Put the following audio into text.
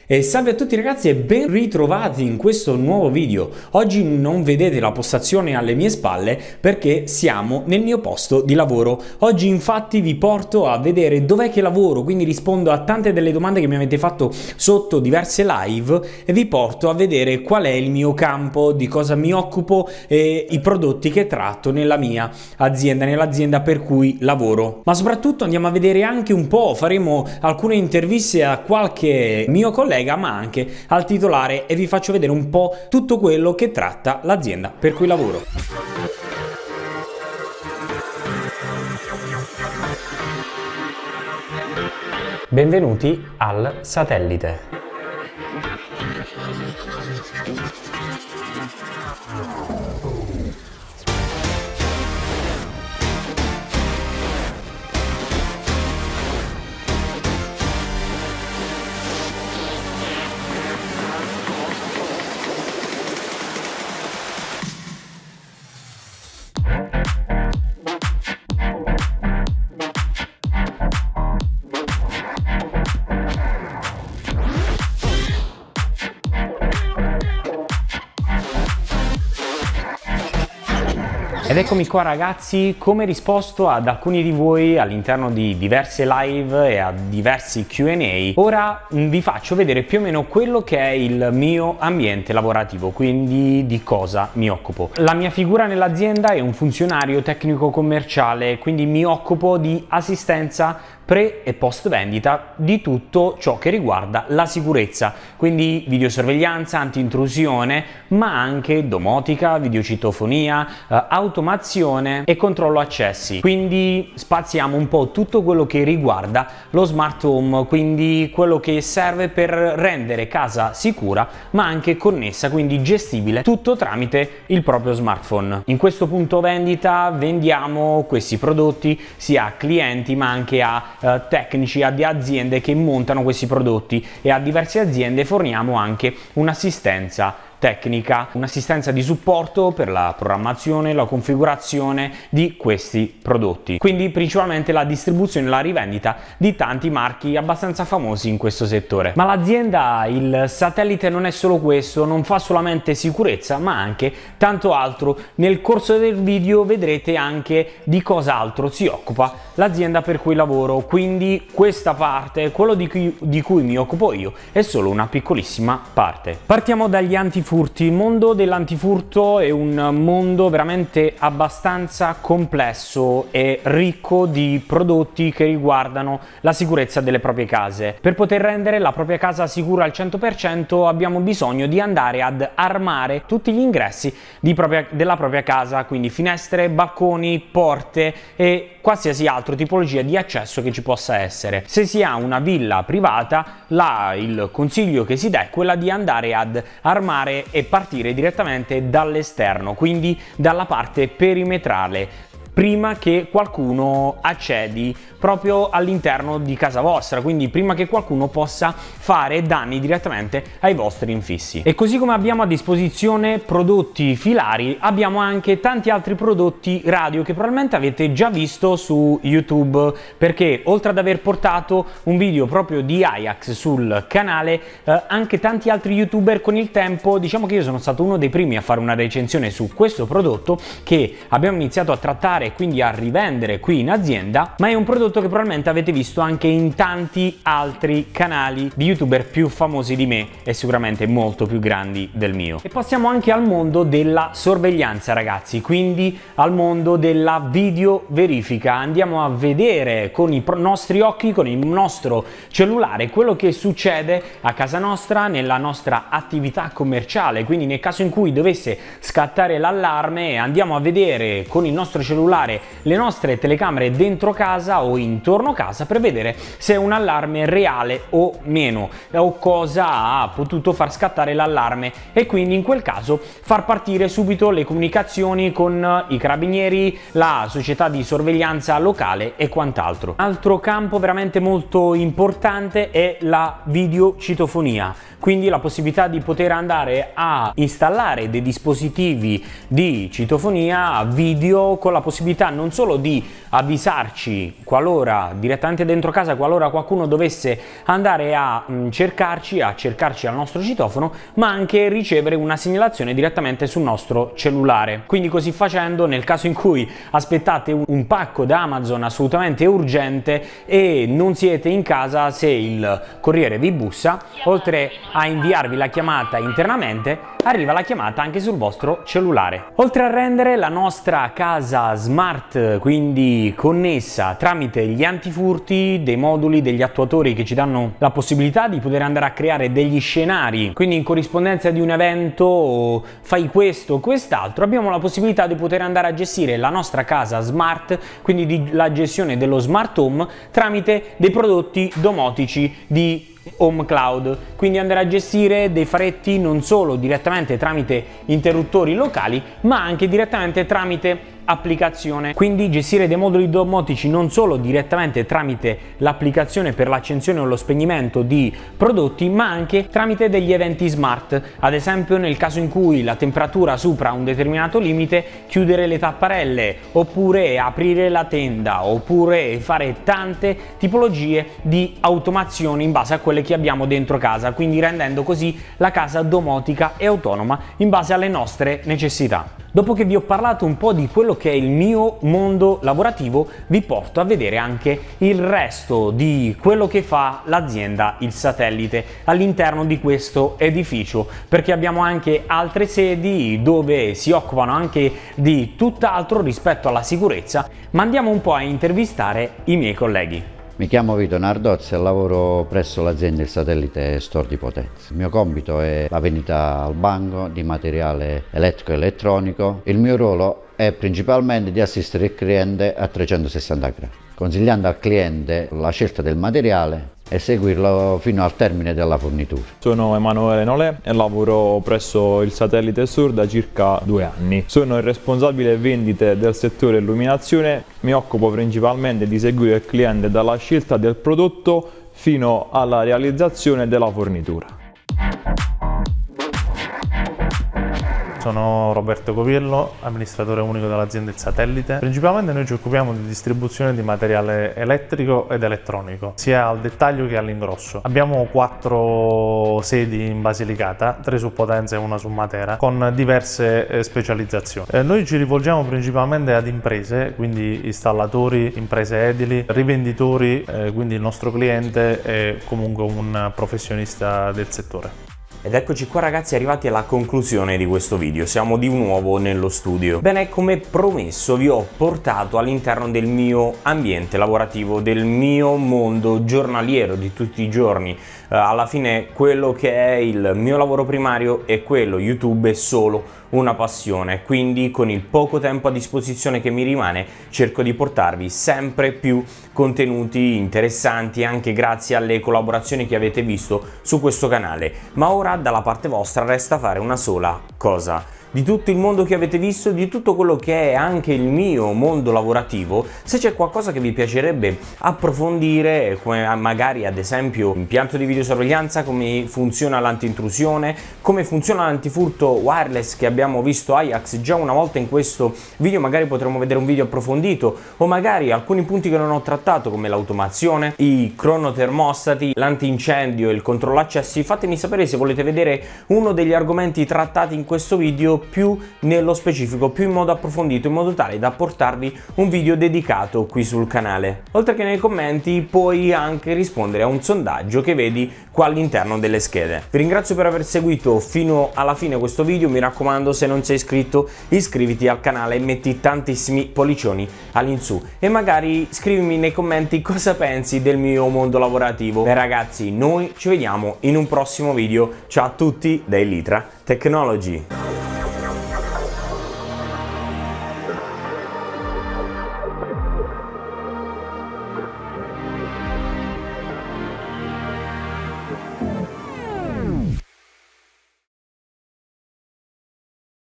E salve a tutti ragazzi e ben ritrovati in questo nuovo video. Oggi non vedete la postazione alle mie spalle perché siamo nel mio posto di lavoro. Oggi infatti vi porto a vedere dov'è che lavoro, quindi rispondo a tante delle domande che mi avete fatto sotto diverse live e vi porto a vedere qual è il mio campo, di cosa mi occupo e i prodotti che tratto nella mia azienda, nell'azienda per cui lavoro. Ma soprattutto andiamo a vedere anche un po', faremo alcune interviste a qualche mio collega ma anche al titolare e vi faccio vedere un po' tutto quello che tratta l'azienda per cui lavoro. Benvenuti al satellite. Ed eccomi qua ragazzi, come risposto ad alcuni di voi all'interno di diverse live e a diversi Q&A, ora vi faccio vedere più o meno quello che è il mio ambiente lavorativo, quindi di cosa mi occupo. La mia figura nell'azienda è un funzionario tecnico commerciale, quindi mi occupo di assistenza pre e post vendita di tutto ciò che riguarda la sicurezza, quindi videosorveglianza, anti-intrusione, ma anche domotica, videocitofonia, automazione e controllo accessi. Quindi spaziamo un po' tutto quello che riguarda lo smart home, quindi quello che serve per rendere casa sicura ma anche connessa, quindi gestibile tutto tramite il proprio smartphone. In questo punto vendita vendiamo questi prodotti sia a clienti ma anche a tecnici, a aziende che montano questi prodotti, e a diverse aziende forniamo anche un'assistenza tecnica, un'assistenza di supporto per la programmazione, la configurazione di questi prodotti. Quindi principalmente la distribuzione e la rivendita di tanti marchi abbastanza famosi in questo settore. Ma l'azienda, il satellite, non è solo questo, non fa solamente sicurezza ma anche tanto altro. Nel corso del video vedrete anche di cosa altro si occupa l'azienda per cui lavoro, quindi questa parte, quello di cui mi occupo io, è solo una piccolissima parte. Partiamo dagli antifurti. Il mondo dell'antifurto è un mondo veramente abbastanza complesso e ricco di prodotti che riguardano la sicurezza delle proprie case. Per poter rendere la propria casa sicura al 100% abbiamo bisogno di andare ad armare tutti gli ingressi della propria casa, quindi finestre, balconi, porte e qualsiasi altra tipologia di accesso che ci possa essere. Se si ha una villa privata, il consiglio che si dà è quella di andare ad armare e partire direttamente dall'esterno, quindi dalla parte perimetrale, prima che qualcuno accedi proprio all'interno di casa vostra, quindi prima che qualcuno possa fare danni direttamente ai vostri infissi. E così come abbiamo a disposizione prodotti filari, abbiamo anche tanti altri prodotti radio che probabilmente avete già visto su YouTube, perché oltre ad aver portato un video proprio di Ajax sul canale, anche tanti altri youtuber con il tempo, diciamo che io sono stato uno dei primi a fare una recensione su questo prodotto che abbiamo iniziato a trattare e quindi a rivendere qui in azienda, ma è un prodotto che probabilmente avete visto anche in tanti altri canali di youtuber più famosi di me e sicuramente molto più grandi del mio. E passiamo anche al mondo della sorveglianza ragazzi, quindi al mondo della video verifica. Andiamo a vedere con i nostri occhi, con il nostro cellulare, quello che succede a casa nostra, nella nostra attività commerciale, quindi nel caso in cui dovesse scattare l'allarme andiamo a vedere con il nostro cellulare le nostre telecamere dentro casa o intorno casa per vedere se è un allarme reale o meno, o cosa ha potuto far scattare l'allarme, e quindi in quel caso far partire subito le comunicazioni con i carabinieri, la società di sorveglianza locale e quant'altro. Altro campo veramente molto importante è la videocitofonia, quindi la possibilità di poter andare a installare dei dispositivi di citofonia video con la possibilità possibilità non solo di avvisarci qualora direttamente dentro casa, qualora qualcuno dovesse andare a cercarci al nostro citofono, ma anche ricevere una segnalazione direttamente sul nostro cellulare. Quindi così facendo, nel caso in cui aspettate un pacco da Amazon assolutamente urgente e non siete in casa, se il corriere vi bussa, oltre a inviarvi la chiamata internamente, arriva la chiamata anche sul vostro cellulare. Oltre a rendere la nostra casa smart, quindi connessa tramite gli antifurti, dei moduli, degli attuatori che ci danno la possibilità di poter andare a creare degli scenari, quindi in corrispondenza di un evento fai questo o quest'altro, abbiamo la possibilità di poter andare a gestire la nostra casa smart, quindi la gestione dello smart home tramite dei prodotti domotici di Home Cloud, quindi andare a gestire dei faretti non solo direttamente tramite interruttori locali, ma anche direttamente tramite applicazione, quindi gestire dei moduli domotici non solo direttamente tramite l'applicazione per l'accensione o lo spegnimento di prodotti, ma anche tramite degli eventi smart. Ad esempio, nel caso in cui la temperatura supera un determinato limite, chiudere le tapparelle, oppure aprire la tenda, oppure fare tante tipologie di automazioni in base a quelle che abbiamo dentro casa, quindi rendendo così la casa domotica e autonoma in base alle nostre necessità. Dopo che vi ho parlato un po' di quello che è il mio mondo lavorativo, vi porto a vedere anche il resto di quello che fa l'azienda Il Satellite all'interno di questo edificio, perché abbiamo anche altre sedi dove si occupano anche di tutt'altro rispetto alla sicurezza, ma andiamo un po' a intervistare i miei colleghi. Mi chiamo Vito Nardozzi e lavoro presso l'azienda Il Satellite Store di Potenza. Il mio compito è la vendita al banco di materiale elettrico e elettronico. Il mio ruolo è principalmente di assistere il cliente a 360 gradi, consigliando al cliente la scelta del materiale e seguirlo fino al termine della fornitura. Sono Emanuele Nolè e lavoro presso il Satellite Store da circa 2 anni. Sono il responsabile vendite del settore illuminazione, mi occupo principalmente di seguire il cliente dalla scelta del prodotto fino alla realizzazione della fornitura. Sono Roberto Coviello, amministratore unico dell'azienda Il Satellite. Principalmente noi ci occupiamo di distribuzione di materiale elettrico ed elettronico, sia al dettaglio che all'ingrosso. Abbiamo 4 sedi in Basilicata, 3 su Potenza e 1 su Matera, con diverse specializzazioni. Noi ci rivolgiamo principalmente ad imprese, quindi installatori, imprese edili, rivenditori, quindi il nostro cliente è comunque un professionista del settore. Ed eccoci qua ragazzi, arrivati alla conclusione di questo video, siamo di nuovo nello studio. Bene, come promesso vi ho portato all'interno del mio ambiente lavorativo, del mio mondo giornaliero di tutti i giorni. Alla fine quello che è il mio lavoro primario è quello, YouTube è solo una passione, quindi con il poco tempo a disposizione che mi rimane cerco di portarvi sempre più contenuti interessanti, anche grazie alle collaborazioni che avete visto su questo canale. Ma ora dalla parte vostra resta fare una sola cosa. Di tutto il mondo che avete visto, di tutto quello che è anche il mio mondo lavorativo, se c'è qualcosa che vi piacerebbe approfondire, come magari ad esempio impianto di videosorveglianza, come funziona l'anti-intrusione, come funziona l'antifurto wireless che abbiamo visto Ajax già una volta in questo video, magari potremo vedere un video approfondito, o magari alcuni punti che non ho trattato come l'automazione, i cronotermostati, l'antincendio e il controllo accessi, fatemi sapere se volete vedere uno degli argomenti trattati in questo video più nello specifico, più in modo approfondito, in modo tale da portarvi un video dedicato qui sul canale. Oltre che nei commenti puoi anche rispondere a un sondaggio che vedi qua all'interno delle schede. Vi ringrazio per aver seguito fino alla fine questo video, mi raccomando, se non sei iscritto iscriviti al canale e metti tantissimi pollicioni all'insù e magari scrivimi nei commenti cosa pensi del mio mondo lavorativo. Beh ragazzi, noi ci vediamo in un prossimo video, ciao a tutti da Elytra Technology.